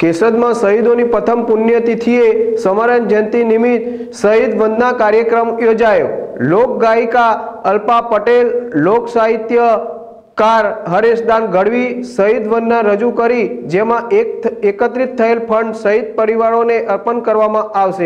કેશોદમાં શહીદોની પ્રથમ પુણ્યતિથિએ સ્મરણ જયંતિ નિમિત્ત શહીદ વંદના કાર્યક્રમ યોજાયો। લોક ગાયિકા અલ્પા પટેલ, લોક સાહિત્યકાર હરેશદાન ગઢવી શહીદ વંદના રજૂ કરી, જેમાં એકત્રિત થયેલ ફંડ શહીદ પરિવારોને અર્પણ કરવામાં આવશે।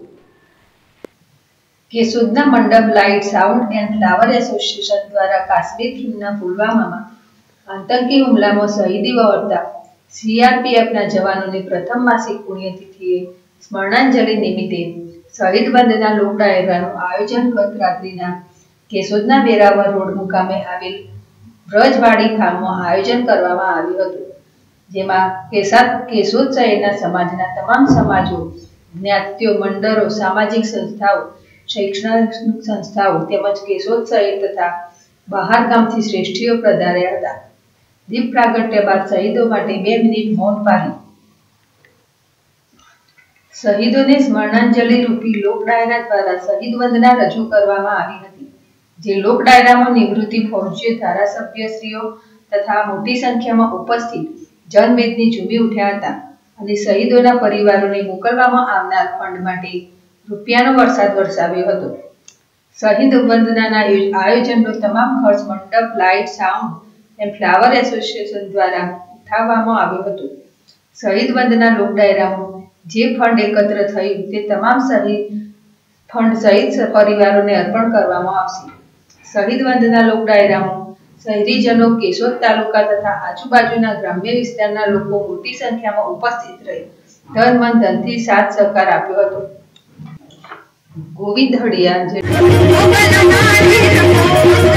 કેશોદના mandap light sound and flower association દ્વારા કાશ્મીર ખીણના પુલવામામાં આતંકી હુમલામાં શહીદી વહોરતા સીઆરપીએફના જવાનોની પ્રથમ માસિક પુણ્યતિથિએ સ્મરણાંજલિ નિમિત્તે શહીદ વંદના લોક ડાયરાનું આયોજન ગત રાત્રિના કેશોદના વેરાવળ રોડ મુકામે આવેલ વ્રજવાડી ફાર્મમાં આયોજન કરવામાં આવ્યું હતું, જેમાં કેશોદ શહેરના સમાજના તમામ સમાજો, જ્ઞાતિઓ, મંડળો, સામાજિક સંસ્થાઓ, શૈક્ષણિક સંસ્થાઓ તેમજ કેશોદ શહેર તથા બહાર ગામથી શ્રેષ્ઠીઓ પધાર્યા હતા। દીપ પ્રાગટ્ય બાદ શહીદો માટે 2 મિનિટ મૌન પાળી શહીદોને સ્મરણાંજલિ રૂપી લોક ડાયરા દ્વારા શહીદ વંદના રજૂ કરવામાં આવી હતી, જે લોક ડાયરામાં નિવૃત્તિ ફૌજીઓ, ધારાસભ્યશ્રીઓ તથા મોટી સંખ્યામાં ઉપસ્થિત જનમેદની ઝૂમી ઉઠ્યા હતા અને શહીદોના પરિવારોને મોકલવામાં આવનાર ફંડ માટે રૂપિયાનો વરસાદ વરસાવ્યો હતો। શહીદ વંદનાના આયોજનનો તમામ ખર્ચ mandap light sound and flower association દ્વારા ઉઠાવવામાં આવ્યો હતો। શહીદ વંદના લોક ડાયરામાં જે ફંડ એકત્ર થયું તે તમામ ફંડ શહીદ પરિવારોને અર્પણ કરવામાં આવશે। શહીદ વંદના લોક ડાયરામાં શહેરીજનો, કેશોદ તાલુકા તથા આજુબાજુના ગ્રામ્ય વિસ્તારના લોકો મોટી સંખ્યામાં ઉપસ્થિત રહી તન મન ધનથી સાથ સહકાર આપ્યો હતો। ગોવિંદ હડિયા